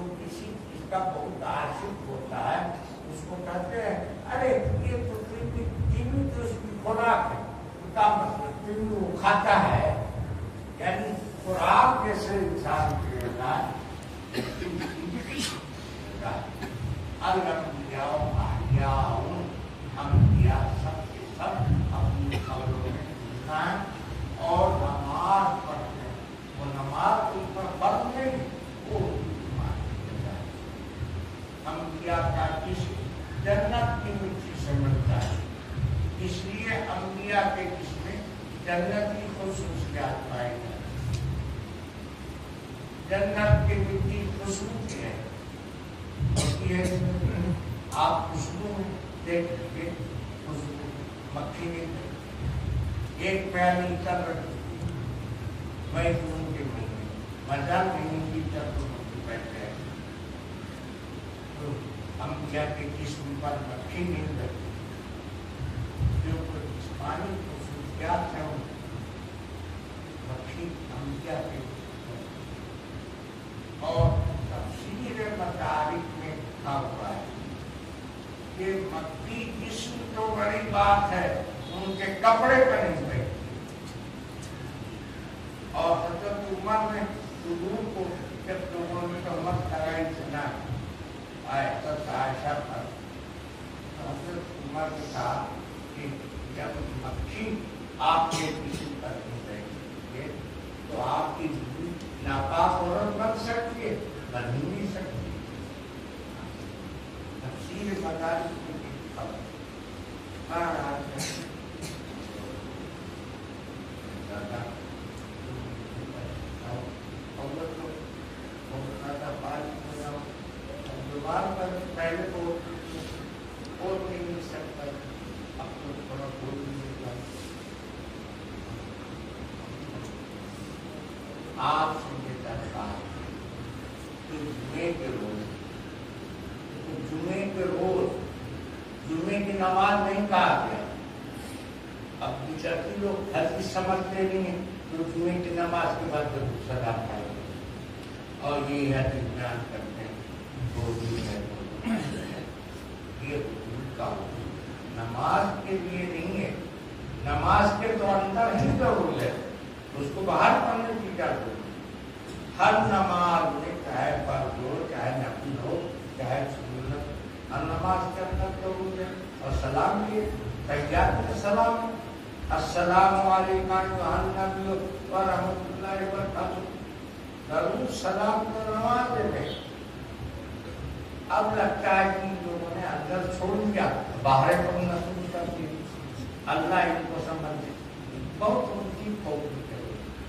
जो किसी चीज का बहुत आशिक होता है उसको कहते हैं अरे ये तो तीनों तो उसकी खुराक है, उसका मतलब तीनों वो खाता है, यानी खुराक जैसे इंसान के अंबिया सबके सब अपनी खबरों में इंसान और नमाज पढ़ते हैं, वो नमाज ऊपर फर्ज नहीं, वो अंबिया का किसी जन्नत की मिट्टी से मिलता है, इसलिए अंबिया के जिसमें जन्नत की खुशबूसियात पाई जाती है। जन्नत की मिट्टी खुशबू की है, आप खुशबू देख लीजिए, खुशबू मक्खी नहीं, एक प्याली कर रखी मैं जून के महीने मजा महीने की जब बैठे हैं तो हम क्या के किस्म पर मक्खी नहीं रखी, जो जिस्मानी खुशबूसियात है मक्खी हम क्या के और तफसीर मतारिक में लिखा हुआ है कि मक्खी किस्म तो बड़ी बात है, उनके कपड़े पहने हुए और हजरत उमर ने हुजूर को जब लोगों ने तहमत लगाई सुना आयशा पर, हजरत उमर ने कहा कि जब मक्खी आपके किसी पर रहेगी तो आपकी नापाक औरत बन सकती है, बन ही नहीं सकती। तफसीर मदारिक में पहले तो बोल नहीं सकता, अब तो थोड़ा बोल नहीं सकता। आप संगीता तो जुमे के रोज, तो जुमे के रोज जुमे की नमाज नहीं कहा गया। अब गुजराती लोग हर चीज समझते नहीं है, तो जुमे की नमाज के बाद जब सलाम खाएंगे और ये है ज्ञान करते हैं दो दिन है, ये का नमाज के लिए नहीं है, नमाज के तो अंदर ही जरूर है, उसको बाहर पढ़ने की क्या जरूरत। हर नमाज में चाहे फर्ज हो, चाहे नफिल हो, चाहे सुन्नत, हर नमाज के अंदर जरूर है। और सलाम लिए तहियात में सलाम, अस्सलामु अलैकुम नबी व रहमतुल्लाहि व बरकातहू, जरूर सलाम तो नमाज में। अब लगता है कि लोगों ने अंदर छोड़ दिया, बाहर पढ़ना शुरू कर दिया। अल्लाह इनको समझ बहुत उनकी पौधी है।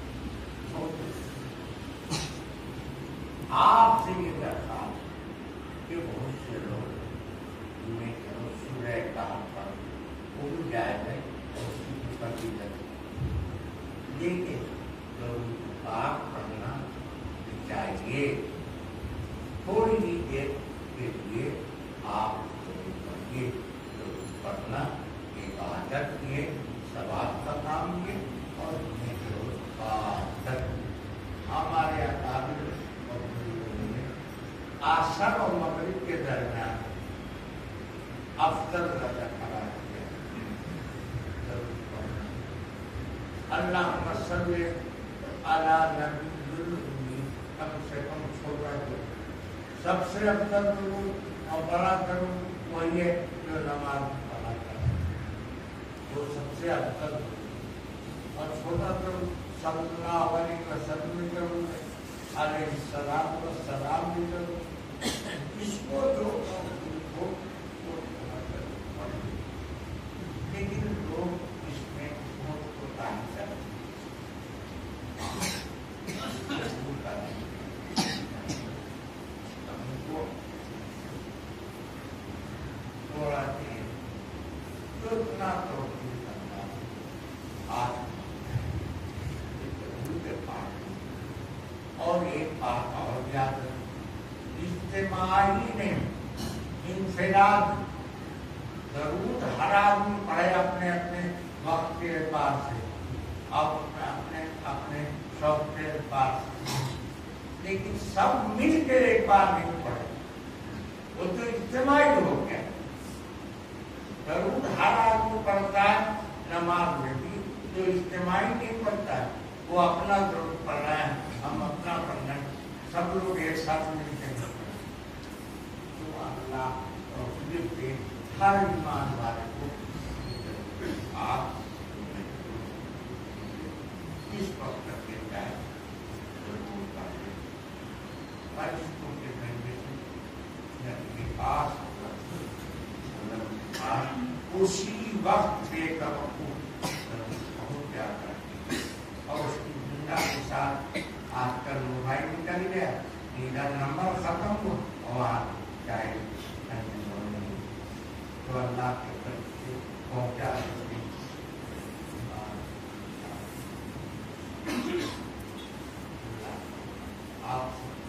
आपसे ये दरख्वा कि बहुत से लोग में सूर्य काम पर भूल जाए उसकी फजीलत, लेकिन लोग पाक पढ़ना चाहिए। थोड़ी ही देर के लिए आप पढ़िए, पढ़ना एक आदत किए, सवाब का काम किए और हमारे आसर और मगरिब के दरमियान अफ्तर दर्जा करार किया। अल्लाहुम्मा सल्ली अला नबी, कम से कम छोटा हो, सबसे अफजल और बड़ा करूँ वही है जो नमाज पढ़ा करे, वो सबसे अफजल, और छोटा करूँ सल्लल्लाहु अलैहि वसल्लम करूँ, अलैहिस्सलाम व सलाम भी करूँ, इसको जो लेकिन लोग इसमें और एक बात और याद रखें, इज्तिमाई नहीं, इंफिराद जरूर हर आदमी पढ़े अपने अपने वक्त के एतबार से, अब अपने अपने शौक के एतबार से, لیکن سب مل کر ایک بار نہیں پڑھے، وہ تو اجتماعی ہو گیا۔ درود ہر آدمی پڑھتا ہے نماز میں بھی، جو اجتماعی نہیں پڑھتا ہے وہ اپنا درود پڑھ رہا ہے، ہم اپنا پڑھ رہے ہیں، سب لوگ ایک ساتھ مل کے تو اللہ توفیق دے ہر ایمان والے کو۔ آپ اس وقت تک دیتا ہے فرشتوں کے بندے کے پاس اسی وقت بے توقع پہنچ جاتا ہے، اور اس کی زندہ کے ساتھ آج کل موبائل نکل گیا، ادھر نمبر ختم ہوا اور آپ چاہے تو اللہ کے فرشتے پہنچا سکتے آپ